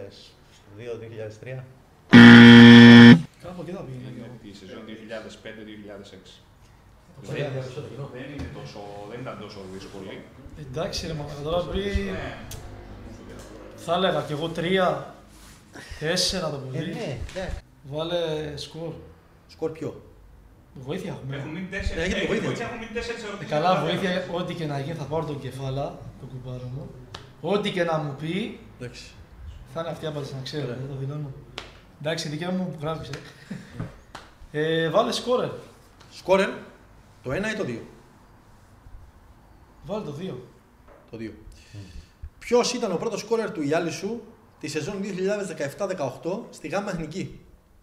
[SPEAKER 4] Κάπου εκεί θα πήγαινε.
[SPEAKER 3] Είναι τη σεζόν 2005-2006.
[SPEAKER 1] Δεν
[SPEAKER 3] Δεν ήταν τόσο δύσκολη.
[SPEAKER 4] Εντάξει ρε μάνα, τώρα πει...
[SPEAKER 3] Ναι.
[SPEAKER 4] Θα έλεγα κι εγώ 3, 4 το πολύ.
[SPEAKER 2] Ναι.
[SPEAKER 4] Βάλε σκορ.
[SPEAKER 1] Σκορ ποιο?
[SPEAKER 4] Βοήθεια έχουμε.
[SPEAKER 3] Έχουν μείνει 4
[SPEAKER 1] έχετε βοήθεια.
[SPEAKER 3] ερωτήσεις.
[SPEAKER 4] Καλά, βοήθεια, ό,τι και να γίνει θα πάρω τον κεφάλα, το κουμπάρο μου. Ό,τι και να μου πει,
[SPEAKER 1] Εντάξει.
[SPEAKER 4] θα είναι αυτή η απάντηση, να ξέρω, δεν το δηλώνω. Εντάξει, δικιά μου που γράφεις, βάλε σκόρερ.
[SPEAKER 1] Σκόρερ, το 1 ή το 2?
[SPEAKER 4] Βάλε το 2.
[SPEAKER 1] Το 2. Ποιος ήταν ο πρώτος σκόρερ του Ιάλισσου τη σεζόν 2017-18 στη Γάμα Εθνική?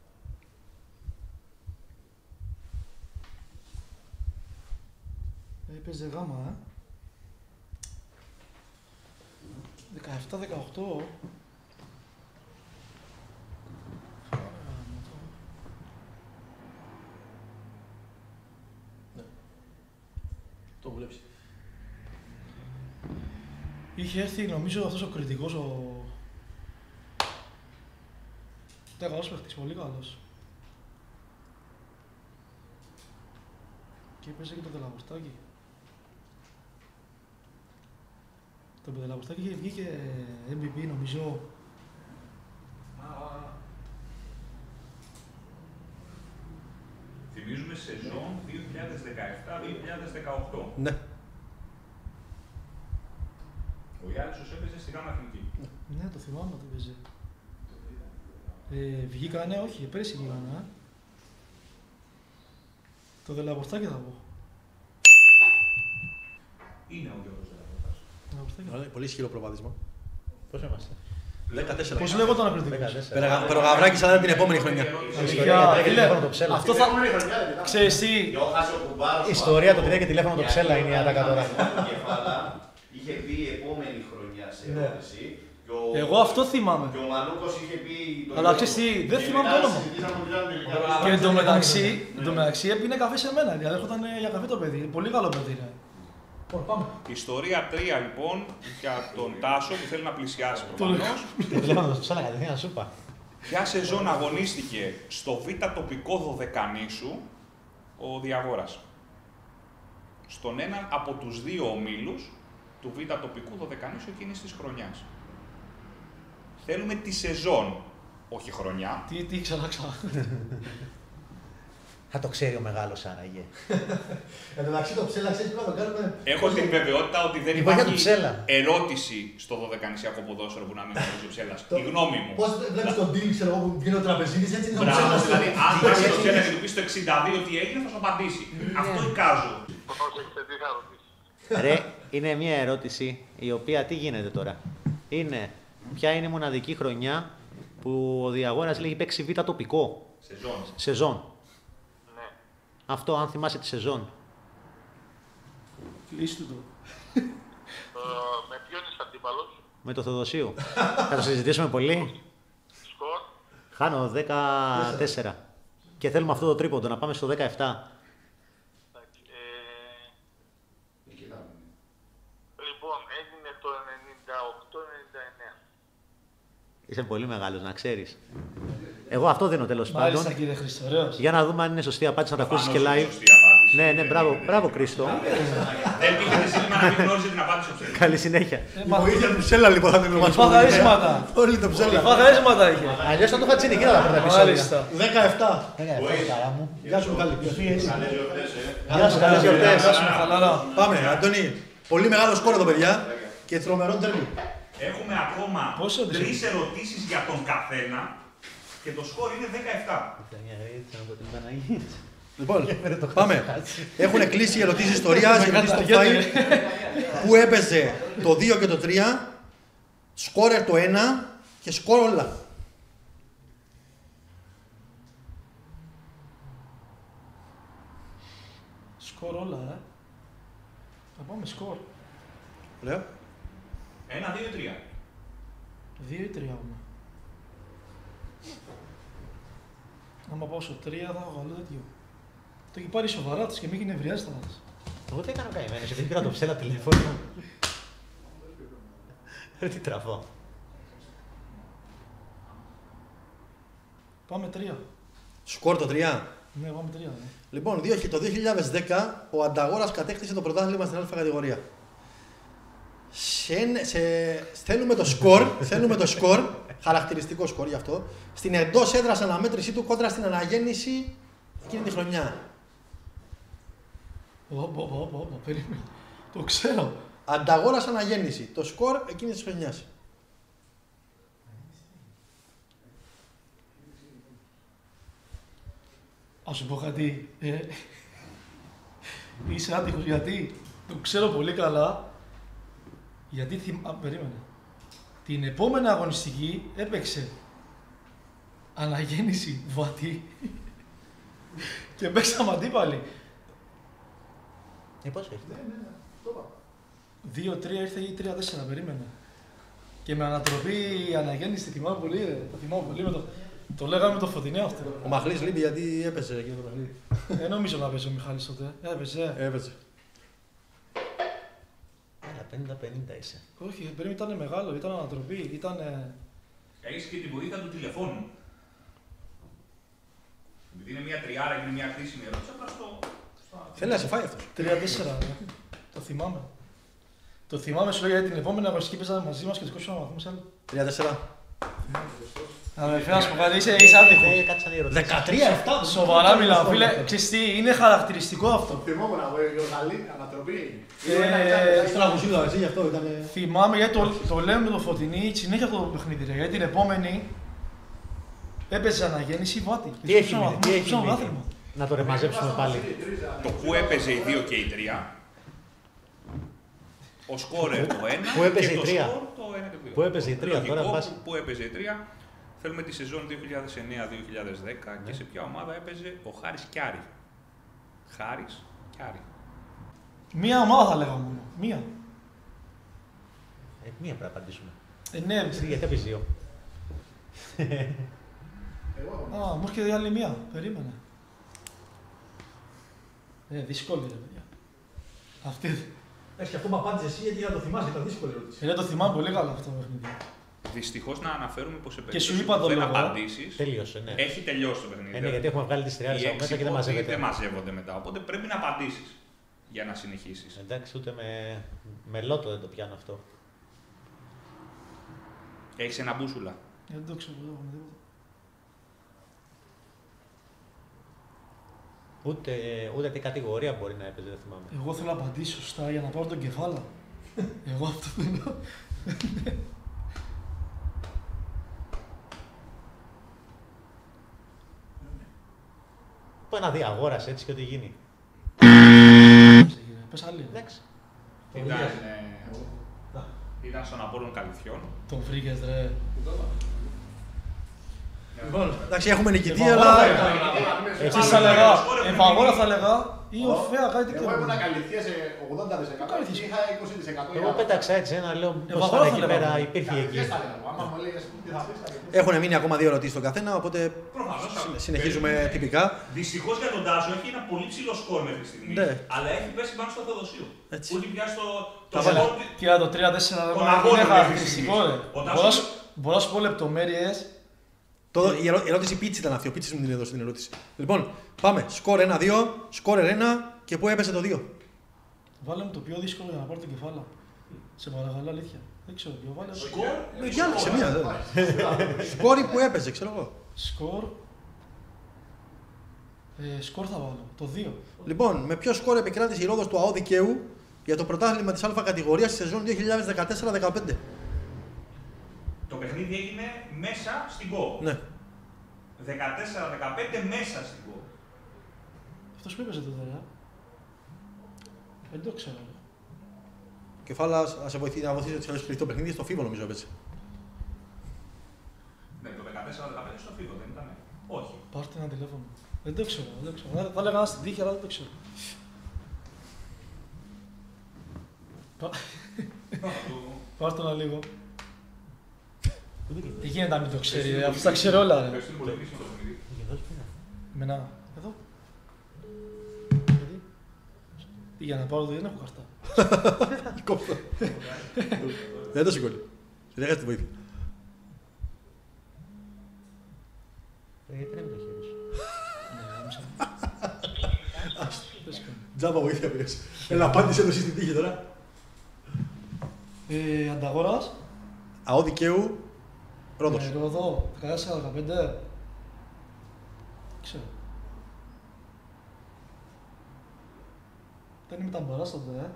[SPEAKER 4] Έπαιζε γάμα, 17-18.
[SPEAKER 1] Το βλέπεις.
[SPEAKER 4] Είχε έρθει νομίζω αυτός ο κριτικός ήταν καλός παίχτης, πολύ καλός. Και έπαιζε και το Πετελαγουστάκι. Το Πετελαγουστάκι είχε βγει και MVP νομίζω.
[SPEAKER 3] Θυμίζουμε σεζόν 2017-2018.
[SPEAKER 1] Ναι.
[SPEAKER 3] Ο Ιάλισσος έπαιζε στη Γάμα Εθνική.
[SPEAKER 4] Ναι, το θυμάμαι ότι έπαιζε. Βγήκανε, όχι, πέρυσι βγήκανε. Το Δελαγουστάκι θα πω.
[SPEAKER 3] Είναι ο Γιώργος Δελαγουστάς.
[SPEAKER 1] Πολύ ισχυρό προβάδισμα.
[SPEAKER 2] Πώς είμαστε?
[SPEAKER 1] 14.
[SPEAKER 4] Πώς λέγονταν ο κριτικός?
[SPEAKER 2] 14.
[SPEAKER 1] Περογαβράκης, αλλά την επόμενη χρονιά.
[SPEAKER 2] Ιστορία, τηλέφωνο το ψέλα.
[SPEAKER 4] Αυτό θα... Ξέρεις τι,
[SPEAKER 2] Η ιστορία, το ότι και τηλέφωνο το ψέλα είναι η ατάκα τώρα.
[SPEAKER 5] Είχε πει η επόμενη χρονιά σε ερώτηση.
[SPEAKER 4] εγώ αυτό θυμάμαι.
[SPEAKER 5] Και ο Μανούκος είχε πει.
[SPEAKER 4] Αλλά ξέρεις τι, δεν θυμάμαι το όνομα. Και εντωμεταξύ έπινε καφέ σε μένα, δηλαδή έρχονταν για καφέ το παιδί. Πολύ καλό παιδί είναι. Πάμε.
[SPEAKER 3] Ιστορία 3 λοιπόν για τον Τάσο που θέλει να πλησιάσει προφανώς.
[SPEAKER 2] Το τηλέφωνο το ψέλα κατευθείαν σου είπα.
[SPEAKER 3] Ποια σεζόν αγωνίστηκε στο Β' τοπικό Δωδεκανήσου ο Διαγόρας? Στον έναν από τους δύο ομίλους του Β' τοπικού Δωδεκανήσου εκείνης της χρονιάς. Θέλουμε τη σεζόν, όχι χρονιά.
[SPEAKER 4] Τι ξανά.
[SPEAKER 2] Θα το ξέρει ο μεγάλος άραγε.
[SPEAKER 1] Εν τω μεταξύ το ψέλα ξέρεις πρέπει να το κάνουμε.
[SPEAKER 3] Έχω την βεβαιότητα ότι δεν
[SPEAKER 2] Η βοήθεια του
[SPEAKER 3] υπάρχει
[SPEAKER 2] Ψέλα.
[SPEAKER 3] ερώτηση στο δωδεκανησιακό ποδόσφαιρο που να μην γνωρίζει ο Ψέλας. Η γνώμη μου.
[SPEAKER 1] Πώς βλέπεις τον deal, ξέρω εγώ, που βγαίνει ο τραπεζίτης, έτσι είναι το
[SPEAKER 3] Μπράβο,
[SPEAKER 1] ψέλα.
[SPEAKER 3] δηλαδή, αν πάει στο Ψέλα και του πει το 62 τι έγινε, θα σου απαντήσει. Αυτό εικάζω.
[SPEAKER 6] Ρε, είναι μια ερώτηση η οποία τι γίνεται τώρα. Είναι ποια είναι η μοναδική χρονιά
[SPEAKER 2] που ο Διαγόρας λέει παίξει β' τοπικό.
[SPEAKER 3] Σεζόν.
[SPEAKER 2] Σεζόν.
[SPEAKER 6] Ναι.
[SPEAKER 2] Αυτό, αν θυμάσαι τη σεζόν.
[SPEAKER 4] Κλείστο το.
[SPEAKER 6] Με ποιον είσαι αντίπαλος?
[SPEAKER 2] Με το Θεοδοσίου. Θα το συζητήσουμε πολύ.
[SPEAKER 6] Σκορ.
[SPEAKER 2] Χάνω 14. Και θέλουμε αυτό το τρίποντο να πάμε στο 17.
[SPEAKER 6] Εντάξει, λοιπόν, έγινε το 98-99.
[SPEAKER 2] Είσαι πολύ μεγάλος, να ξέρεις. Εγώ αυτό δίνω τέλος πάντων.
[SPEAKER 4] Μάλιστα κύριε Χρήστο, ωραίος.
[SPEAKER 2] Για να δούμε αν είναι σωστή απάντηση, να τα ακούσεις και
[SPEAKER 3] Προφανώς
[SPEAKER 2] live.
[SPEAKER 3] είναι σωστή απάντηση.
[SPEAKER 2] Ναι, ναι, μπράβο Χρήστο.
[SPEAKER 3] Δεν πήγαινε σύντομα να μην γνώριζε την απάντηση ο Ψέλης.
[SPEAKER 2] Καλή συνέχεια.
[SPEAKER 1] Η βοήθεια του Ψέλα λοιπόν θα την ονομάσουμε.
[SPEAKER 4] Φαγαρίσματα.
[SPEAKER 1] Όλοι το Ψέλα.
[SPEAKER 4] Φαγαρίσματα είχε.
[SPEAKER 2] Αλλιώς θα το είχα τσινικίνα τα πρώτα επεισόδια.
[SPEAKER 4] Μάλιστα.
[SPEAKER 1] 17. Γεια σου Μιχάλη.
[SPEAKER 2] Γεια σου, καλές γιορτές.
[SPEAKER 4] Χαλαρά.
[SPEAKER 1] Πάμε, Αντώνη. Πολύ μεγάλο σκόρ εδώ, παιδιά. Και τρομερό τέρμι.
[SPEAKER 3] Έχουμε ακόμα
[SPEAKER 4] Πόσο
[SPEAKER 3] 3 ερωτήσεις για τον καθένα και το σκορ είναι 17.
[SPEAKER 1] Λοιπόν, πάμε. Έχουν κλείσει οι ερωτήσεις ιστορίας, οι ερωτήσεις στο file που έπαιζε το 2 και το 3, σκόρερ το 1 και σκόρ όλα.
[SPEAKER 4] Σκορ όλα, Θα πάμε σκορ.
[SPEAKER 1] Ωραία.
[SPEAKER 3] 1, 2, 3.
[SPEAKER 4] 2 ή 3 έχουμε. Άμα πάω στο 3 θα έχω άλλο τέτοιο. Το έχει πάρει σοβαρά της και μην νευριάζει τα μάτια.
[SPEAKER 2] Εγώ τι έκανα καημένος, επειδή πήρα το Ψέλα τηλέφωνο. Ρε τι τραβώ.
[SPEAKER 4] Πάμε 3.
[SPEAKER 1] Σκόρ το 3.
[SPEAKER 4] Ναι, πάμε 3. Ναι.
[SPEAKER 1] Λοιπόν, το 2010 ο Ανταγόρας κατέκτησε το πρωτάθλημα στην Α κατηγορία. Θέλουμε το σκορ, χαρακτηριστικό σκορ γι' αυτό, στην εντός έδρας αναμέτρησή του κόντρα στην αναγέννηση εκείνη τη χρονιά.
[SPEAKER 4] Περίμενε. Το ξέρω.
[SPEAKER 1] Ανταγόρας αναγέννηση, το σκορ εκείνη της χρονιάς.
[SPEAKER 4] Ας σου πω κάτι. Είσαι άτυχος γιατί το ξέρω πολύ καλά. Γιατί περίμενε. Την επόμενη αγωνιστική έπαιξε αναγέννηση βατή και παίξαμε αντίπαλοι.
[SPEAKER 2] Πώς έχει.
[SPEAKER 4] 2-3 ήρθε ή 3-4, περίμενε. Και με ανατροπή αναγέννηση, θυμάμαι πολύ, το θυμάμαι πολύ με το λέγαμε το Φωτεινέ αυτό.
[SPEAKER 1] Ο Μαχλής λείπει γιατί έπαιζε εκείνο το παιχνίδι.
[SPEAKER 4] Δεν νομίζω να παίζει ο Μιχάλης τότε. Έπαιζε.
[SPEAKER 2] Έλα, 50-50 είσαι.
[SPEAKER 4] Όχι, περίμενε, ήταν μεγάλο, ήταν ανατροπή, ήταν.
[SPEAKER 3] Έχεις και τη βοήθεια του τηλεφώνου. Επειδή είναι μια τριάρα και είναι μια χρήσιμη ερώτηση, απλά
[SPEAKER 1] Θέλει να σε φάει αυτός.
[SPEAKER 4] 3-4, το θυμάμαι. Το θυμάμαι, σου λέω γιατί την επόμενη αγωνιστική παίζαμε μαζί μας και σκόσαμε να μαθούμε σε άλλο.
[SPEAKER 1] 3-4.
[SPEAKER 4] Αδερφέ, να σου πω κάτι, είσαι άτυχος.
[SPEAKER 2] Κάτσε να ερωτήσεις.
[SPEAKER 1] 13-7.
[SPEAKER 4] Σοβαρά μιλάω, φίλε. Ξέρεις τι, είναι χαρακτηριστικό αυτό.
[SPEAKER 5] Θυμόμουν εγώ, Γιωργαλή, ανατροπή.
[SPEAKER 1] Έχεις τραγουδίδα εσύ γι' αυτό ήταν.
[SPEAKER 4] Θυμάμαι γιατί το λέμε με το Φωτεινή συνέχεια αυτό το παιχνίδι. Γιατί την επόμενη έπαιζε αναγέννηση βάτη.
[SPEAKER 2] Τι έχει μείνει. Να το ρεμαζέψουμε πάλι.
[SPEAKER 3] το που έπαιζε η 2 και η 3. Ο σκόρερ το 1
[SPEAKER 2] Πού έπαιζε
[SPEAKER 3] και
[SPEAKER 2] η
[SPEAKER 3] το
[SPEAKER 2] 3?
[SPEAKER 3] σκορ το 1 και το 2.
[SPEAKER 2] Πού έπαιζε η 3 τώρα,
[SPEAKER 3] Λογικό,
[SPEAKER 2] βάση.
[SPEAKER 3] Πού έπαιζε η 3. Θέλουμε τη σεζόν 2009-2010 και σε ποια ομάδα έπαιζε ο Χάρης Κιάρη. Χάρης Κιάρη.
[SPEAKER 4] Μία ομάδα θα λέγαμε μόνο. Μία.
[SPEAKER 2] Μία πρέπει να απαντήσουμε.
[SPEAKER 4] Ναι,
[SPEAKER 2] Γιατί έπαιζε δύο.
[SPEAKER 4] μου έρχεται η άλλη μία. Περίμενε. Δύσκολη ρε παιδιά. Αυτή.
[SPEAKER 1] Έχει αυτό που απάντησε εσύ γιατί για να το θυμάσαι, ήταν δύσκολη ερώτηση.
[SPEAKER 4] Το θυμάμαι πολύ καλά αυτό το παιχνίδι.
[SPEAKER 3] Δυστυχώς να αναφέρουμε πως σε
[SPEAKER 4] Και σου
[SPEAKER 3] περίπτωση
[SPEAKER 4] είπα
[SPEAKER 3] που
[SPEAKER 4] το
[SPEAKER 3] δεν
[SPEAKER 4] λόγο.
[SPEAKER 3] απαντήσεις,
[SPEAKER 2] Τελείωσε, ναι.
[SPEAKER 3] έχει τελειώσει το παιχνίδι.
[SPEAKER 2] Ναι, γιατί έχουμε βγάλει τις τριάρες
[SPEAKER 3] Οι
[SPEAKER 2] από μέσα και δεν
[SPEAKER 3] έξι
[SPEAKER 2] μαζεύεται.
[SPEAKER 3] δεν μαζεύονται μετά, οπότε πρέπει να απαντήσεις για να συνεχίσεις.
[SPEAKER 2] Εντάξει, ούτε με λότο δεν το πιάνω αυτό.
[SPEAKER 3] Έχεις ένα μπούσουλα.
[SPEAKER 4] Δεν το ξέρω, δεν έχουμε τίποτα.
[SPEAKER 2] Ούτε τι κατηγορία μπορεί να έπαιζε, δεν θυμάμαι.
[SPEAKER 4] Εγώ θέλω να απαντήσω σωστά για να πάρω τον κεφάλα. Εγώ αυτό θέλω.
[SPEAKER 2] Πω ένα διαγόρας έτσι και ό,τι γίνει.
[SPEAKER 4] Πες άλλη.
[SPEAKER 2] Εντάξει.
[SPEAKER 3] Ήταν στον Απόλλων Καλυθιών.
[SPEAKER 4] Τον βρήκες ρε.
[SPEAKER 1] Λοιπόν, εντάξει, έχουμε νικητή,
[SPEAKER 4] Ευαγόρα
[SPEAKER 1] αλλά.
[SPEAKER 4] θα έλεγα. Εσείς θα λέγα, Ευαγόρα θα λέγα ή ο Φέα κάτι
[SPEAKER 5] Εγώ
[SPEAKER 4] τέτοιο.
[SPEAKER 5] ήμουν καλυφθία σε 80%. Είχα 20%.
[SPEAKER 2] Εγώ πέταξα έτσι ένα, λέω
[SPEAKER 4] Εγώ
[SPEAKER 2] πως
[SPEAKER 4] θα
[SPEAKER 2] εκεί
[SPEAKER 4] λέγα.
[SPEAKER 2] πέρα υπήρχε εκεί.
[SPEAKER 5] Καλυφθία θα λέγα. Άμα μου έλεγες τι θα πεις, θα πεις.
[SPEAKER 1] Έχουν μείνει ακόμα 2 ερωτήσεις στον καθένα, οπότε
[SPEAKER 3] Προφανώς.
[SPEAKER 1] συνεχίζουμε τυπικά.
[SPEAKER 3] Δυστυχώς για τον Τάσο έχει ένα πολύ ψηλό σκορ μέχρι στιγμή.
[SPEAKER 1] Ναι.
[SPEAKER 3] Αλλά έχει πέσει πάνω στο Θεοδοσίου.
[SPEAKER 1] Έτσι.
[SPEAKER 3] Που έχει πιάσει το
[SPEAKER 1] Τα
[SPEAKER 3] σκορ.
[SPEAKER 4] Και για το 3-4
[SPEAKER 3] Τον
[SPEAKER 4] δεν
[SPEAKER 3] αγώνα
[SPEAKER 4] είναι
[SPEAKER 3] μέχρι
[SPEAKER 4] χαρακτηριστικό,
[SPEAKER 3] στιγμής.
[SPEAKER 4] ρε.
[SPEAKER 3] Ο Τάσος-
[SPEAKER 4] Μπορώ να σου πω λεπτομέρειες.
[SPEAKER 1] Η ερώτηση πίτσι ήταν αυτή. Ο Πίτσις μου την έδωσε την ερώτηση. Λοιπόν, πάμε. Σκορ 1-2, σκόρερ 1 και πού έπεσε το 2.
[SPEAKER 4] Βάλε μου το πιο δύσκολο για να πάρω το κεφάλαιο. Σε παρακαλώ, αλήθεια. Δεν ξέρω ποιο. Βάλε
[SPEAKER 3] Σκορ.
[SPEAKER 1] Διάλεξε μία. Σκόρι που έπαιζε, ξέρω εγώ.
[SPEAKER 4] σκορ. Σκορ θα βάλω. Το 2.
[SPEAKER 1] Λοιπόν, με ποιο σκορ επικράτησε η Ρόδος του ΑΟ Δικαίου για το πρωτάθλημα της Α κατηγορίας στη σεζόν 2014-15.
[SPEAKER 3] Το παιχνίδι έγινε μέσα στην ΚΟ.
[SPEAKER 1] Ναι.
[SPEAKER 3] 14-15 μέσα στην ΚΟ.
[SPEAKER 4] Αυτός που έπαιζε τότε, ρε. Δεν το ξέρω. ρε.
[SPEAKER 1] Κεφάλα, να σε βοηθήσει να βοηθήσει το παιχνίδι στο Φίβο, νομίζω έπαιζε.
[SPEAKER 3] Ναι, το 14-15 στο Φίβο δεν ήταν. Όχι.
[SPEAKER 4] Πάρτε ένα τηλέφωνο. Δεν το ξέρω. Δεν το ξέρω. Θα έλεγα στην τύχη, αλλά δεν το ξέρω. Πάρτε ένα λίγο. Τι γίνεται να μην το ξέρει, ρε. Αυτός τα ξέρει όλα, ρε.
[SPEAKER 3] Ευχαριστούμε πολύ χρήσιμο το παιχνίδι.
[SPEAKER 4] Εμένα, εδώ. Γιατί? Για να πάρω το δεν έχω καρτά.
[SPEAKER 1] Κόψω. Δεν το σηκώνει. Δεν έχασε τη βοήθεια.
[SPEAKER 2] Γιατί να μην το χέρι σου.
[SPEAKER 1] Τζάμπα βοήθεια πήρες. Έλα, απάντησε το εσύ στην τύχη τώρα.
[SPEAKER 4] Ανταγόρας.
[SPEAKER 1] ΑΟ Δικαίου, Ρόδος.
[SPEAKER 4] Ροδό, 14-15. Ξέρω. Δεν είμαι ταμπαράς τότε,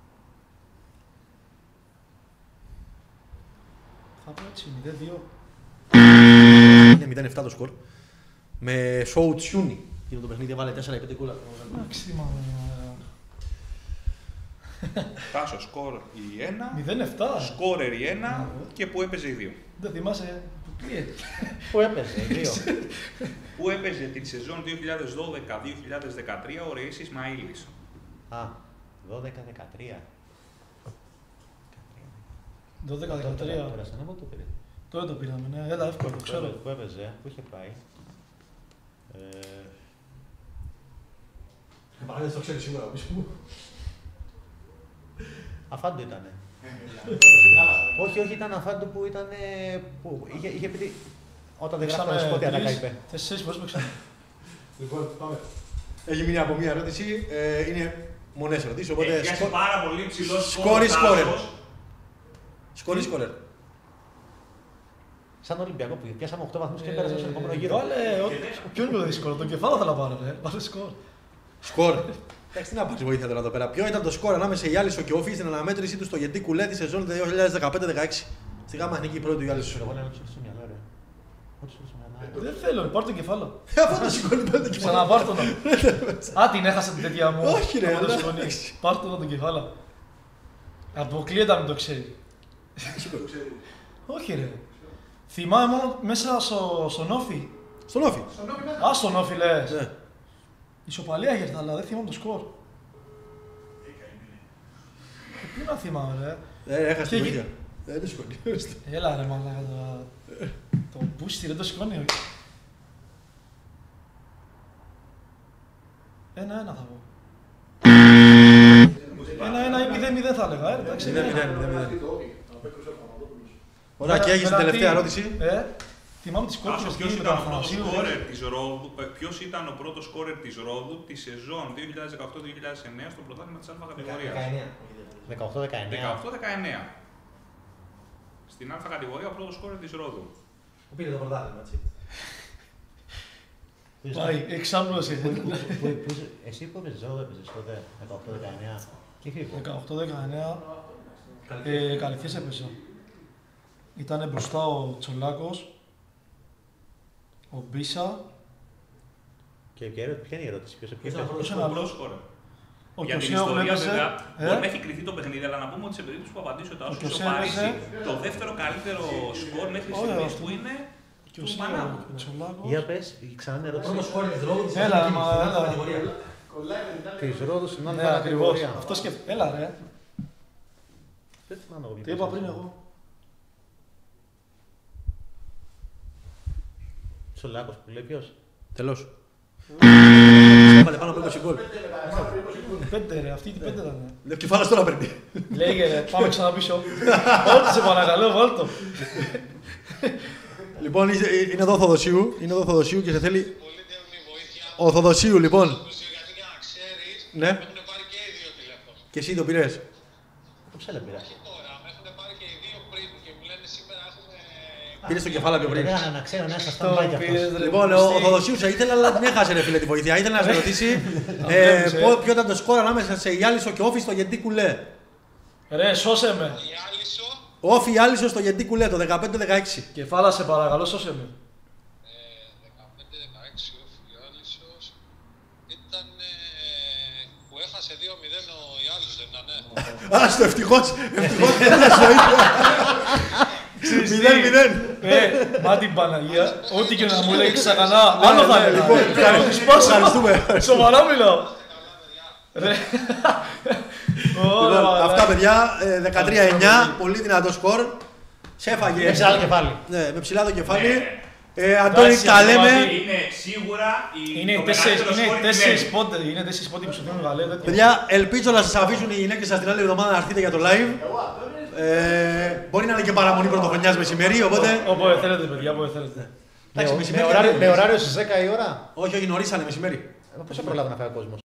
[SPEAKER 4] Θα πω έτσι, 0-2.
[SPEAKER 1] Είναι 0-7 το σκορ. Με Σόου Τσιούνι. Για το παιχνίδι βάλε 4 επί κούλα.
[SPEAKER 4] Εντάξει, μα.
[SPEAKER 3] Τάσο σκορ η 1.
[SPEAKER 4] 0-7.
[SPEAKER 3] Σκόρερ η 1 και που έπαιζε η 2.
[SPEAKER 4] Δεν θυμάσαι. Κλείεται.
[SPEAKER 2] Πού έπαιζε, δύο.
[SPEAKER 3] Που έπαιζε την σεζόν 2012-2013 ο Ρεής Ισμαήλης.
[SPEAKER 2] Α, 12-13.
[SPEAKER 4] 12-13.
[SPEAKER 2] Πέρασαν από το πήρε.
[SPEAKER 4] Τώρα το πήραμε, ναι. Έλα, εύκολο, το ξέρω.
[SPEAKER 2] Πού έπαιζε, πού είχε πάει.
[SPEAKER 1] Παράδειγμα το ξέρει σίγουρα, πίσω μου.
[SPEAKER 2] Αφάντο ήτανε. Όχι, όχι, ήταν αφάντο που ήταν. Που είχε πει. Όταν δεν γράφανε σκότια τα καηπέ.
[SPEAKER 4] 4 φορές παίξαμε.
[SPEAKER 1] Λοιπόν, πάμε. Έχει μείνει από μία ερώτηση. Είναι μονές ερωτήσεις, οπότε.
[SPEAKER 3] Έχει πιάσει πάρα πολύ ψηλό
[SPEAKER 1] Σκόρ ή σκόρερ.
[SPEAKER 3] Τάσος.
[SPEAKER 1] Σκόρ ή σκόρερ.
[SPEAKER 2] Σαν Ολυμπιακό που πιάσαμε 8 βαθμούς και πέρασαμε στον επόμενο γύρο.
[SPEAKER 4] Βάλε, ποιο είναι το δύσκολο, το κεφάλαιο θέλω να πάρω, ρε. Βάλε σκορ.
[SPEAKER 1] Σκορ. Εντάξει, τι να πάρει βοήθεια τώρα εδώ πέρα. Ποιο ήταν το σκορ ανάμεσα η Άλυσο και ο Όφη στην αναμέτρησή του στο Γεντή Κουλέ τη σεζόν 2015-16. Στη γάμα εθνική πρώτη του Άλυσο.
[SPEAKER 2] Εγώ λέω στο μυαλό, ρε. Ό,τι σου στο μυαλό.
[SPEAKER 4] Δεν θέλω, πάρ' το κεφάλαιο.
[SPEAKER 1] Αυτό το σηκώνει πάλι το κεφάλι.
[SPEAKER 4] Ξαναπάρ' το να. Α, την έχασα την τέτοια μου.
[SPEAKER 1] Όχι, ρε,
[SPEAKER 4] Άμα το
[SPEAKER 1] αλλά-
[SPEAKER 4] σηκώνεις. Πάρ' το να το κεφάλαιο. Αποκλείεται να μην το ξέρει. Όχι, ρε. Θυμάμαι μόνο μέσα στον Όφη.
[SPEAKER 1] Στον Όφη.
[SPEAKER 4] Α, στον Όφη λες.
[SPEAKER 1] Ναι.
[SPEAKER 4] Ισοπαλία γερθά, αλλά δεν θυμάμαι το σκορ. Πού να θυμάμαι, ρε.
[SPEAKER 1] Έχασε τη
[SPEAKER 4] Και-
[SPEAKER 1] βοήθεια. Δεν το σηκώνει.
[SPEAKER 4] Έλα, ρε, μαλάκα τώρα. Το μπούστι δεν το σηκώνει. 1-1 θα πω. 1-1 ή 0-0 θα έλεγα, εντάξει.
[SPEAKER 1] 0-0. Ωραία, και έγινε την τελευταία ερώτηση.
[SPEAKER 4] Θυμάμαι τις
[SPEAKER 3] Τάσο,
[SPEAKER 4] κόκκινες
[SPEAKER 3] ποιος
[SPEAKER 4] με
[SPEAKER 3] ήταν
[SPEAKER 4] τον
[SPEAKER 3] ο πρώτος
[SPEAKER 4] Αθανασίου.
[SPEAKER 3] σκόρερ της Ρόδου, ποιος ήταν ο πρώτος σκόρερ της Ρόδου τη σεζόν 2018-2009 στο πρωτάθλημα της Α κατηγορίας.
[SPEAKER 2] 18-19.
[SPEAKER 3] 18-19. Στην Α κατηγορία ο πρώτος σκόρερ της Ρόδου.
[SPEAKER 1] Που πήρε το πρωτάθλημα, έτσι.
[SPEAKER 4] Πάει, εξάμεινος είχε.
[SPEAKER 2] Εσύ που έπαιζες, εδώ έπαιζες τότε, 18-19. Τι φύγω.
[SPEAKER 4] 18-19, Καλυφιές έπαιζα. Ήταν μπροστά ο Τσολάκος, ο Μπίσα,
[SPEAKER 2] Και ποια είναι η ερώτηση, ποιος
[SPEAKER 1] Ποιος
[SPEAKER 2] έπαιζε.
[SPEAKER 4] ποιος
[SPEAKER 3] Ο
[SPEAKER 4] είναι
[SPEAKER 3] πρώτος
[SPEAKER 4] άλλος,
[SPEAKER 3] σκόρερ.
[SPEAKER 4] ο
[SPEAKER 3] Για την
[SPEAKER 4] Κιωσέογλου
[SPEAKER 3] ιστορία,
[SPEAKER 4] έπαιζε.
[SPEAKER 3] βέβαια, μπορεί να έχει κρυθεί το παιχνίδι, αλλά να πούμε ότι σε περίπτωση που απαντήσει ο Τάσος,
[SPEAKER 4] Κιωσέο
[SPEAKER 3] ο Παρίσι,
[SPEAKER 4] έπαιζε.
[SPEAKER 3] το δεύτερο καλύτερο σκορ μέχρι
[SPEAKER 4] Ωραία,
[SPEAKER 3] στιγμής
[SPEAKER 4] αυτό.
[SPEAKER 3] που είναι
[SPEAKER 4] Και ο
[SPEAKER 3] Του
[SPEAKER 4] Σίλαβος,
[SPEAKER 3] Πανάγου.
[SPEAKER 4] ο Τσολάκος.
[SPEAKER 2] Για πες, ξανά είναι ερώτηση.
[SPEAKER 1] Πρώτο σκόρερ της Ρόδου της
[SPEAKER 4] Έλα,
[SPEAKER 1] Εθνικής,
[SPEAKER 4] μα,
[SPEAKER 1] στην
[SPEAKER 4] έλα.
[SPEAKER 1] άλλη κατηγορία.
[SPEAKER 2] Της Ρόδου στην άλλη
[SPEAKER 4] Ναι, ακριβώς.
[SPEAKER 2] κατηγορία.
[SPEAKER 4] Αυτό σκέφτεται. Έλα ρε.
[SPEAKER 2] Δεν θυμάμαι εγώ.
[SPEAKER 4] Τι είπα πριν εγώ.
[SPEAKER 2] Τσολάκος που λέει ποιος.
[SPEAKER 1] Τελώς. Έβαλε πάνω από 20 γκολ.
[SPEAKER 4] 5 ρε, αυτή την 5 ήταν.
[SPEAKER 1] Ο Κεφάλας τώρα παίρνει.
[SPEAKER 4] Λέγε ρε, πάμε ξανά πίσω. Ό,τι σε παρακαλώ, βάλτο.
[SPEAKER 1] Λοιπόν, είναι εδώ ο Θοδοσίου. Είναι εδώ ο Θοδοσίου και σε θέλει.
[SPEAKER 6] Πολύ διεύθυνη βοήθεια.
[SPEAKER 1] Ο Θοδοσίου, λοιπόν.
[SPEAKER 6] Γιατί για να ξέρεις,
[SPEAKER 1] Ναι.
[SPEAKER 6] με έχουν πάρει και οι δύο τηλέφωνο.
[SPEAKER 1] Και εσύ το πήρες.
[SPEAKER 2] Το ψέλα πήρα.
[SPEAKER 6] Όχι τώρα, με έχουν πάρει και οι δύο πριν και μου λένε σήμερα έχουμε.
[SPEAKER 1] Πήρες το κεφάλαιο πιο πριν.
[SPEAKER 2] Βέβαια να ξέρω να είσαι
[SPEAKER 4] Το
[SPEAKER 2] stand-by κι
[SPEAKER 4] πήρες
[SPEAKER 2] αυτός.
[SPEAKER 4] ρε.
[SPEAKER 1] Λοιπόν, ο Θοδοσίου σε ήθελε, αλλά την έχασε ρε φίλε τη βοήθεια. Ήθελε να σε ρωτήσει ποιο ήταν το σκορ ανάμεσα σε Ιάλισο και Όφη στο Γεντή Κουλέ.
[SPEAKER 4] Ρε, σώσε με.
[SPEAKER 6] Η Άλυσο,
[SPEAKER 1] Όφη Ιάλισο στο Γεντή Κουλέ το 15-16.
[SPEAKER 4] Κεφάλα σε παρακαλώ, σώσε με.
[SPEAKER 6] 15-16 ο Άλυσος ήταν που έχασε 2-0 ο Ιάλης, δεν ήταν.
[SPEAKER 1] Α, στο ευτυχώς δεν είναι ζωή. 0-0.
[SPEAKER 4] Μα την Παναγία, ό,τι και να μου λέει ξανά, άλλο θα έλεγα.
[SPEAKER 1] Λοιπόν, ευχαριστούμε.
[SPEAKER 4] Σοβαρά μιλάω. Ρε.
[SPEAKER 1] Λοιπόν, αυτά παιδιά, 13-9, πολύ δυνατό σκορ. Σε έφαγε.
[SPEAKER 2] Με ψηλά το κεφάλι.
[SPEAKER 1] Ναι, με ψηλά το κεφάλι.
[SPEAKER 3] Ναι.
[SPEAKER 1] Αντώνη,
[SPEAKER 4] Εντάξει,
[SPEAKER 1] τα λέμε.
[SPEAKER 3] Είναι σίγουρα
[SPEAKER 4] Είναι
[SPEAKER 3] το
[SPEAKER 4] 4
[SPEAKER 3] μεγαλύτερο σκορ της ημέρας.
[SPEAKER 4] πόντε, είναι 4 πόντε που σου δίνουν Γαλλία.
[SPEAKER 1] Παιδιά, ελπίζω να σας αφήσουν οι γυναίκες σας την άλλη εβδομάδα να έρθετε για το live. Μπορεί να είναι και παραμονή πρωτοχρονιάς μεσημέρι, οπότε.
[SPEAKER 4] Όποτε θέλετε, παιδιά, όποτε θέλετε.
[SPEAKER 1] Εντάξει,
[SPEAKER 2] Με
[SPEAKER 1] μεσημέρι.
[SPEAKER 2] ωράριο στις 10 η ώρα.
[SPEAKER 1] Όχι, όχι, νωρίσανε μεσημέρι.
[SPEAKER 2] Πώς θα προλάβει να φάει ο κόσμος.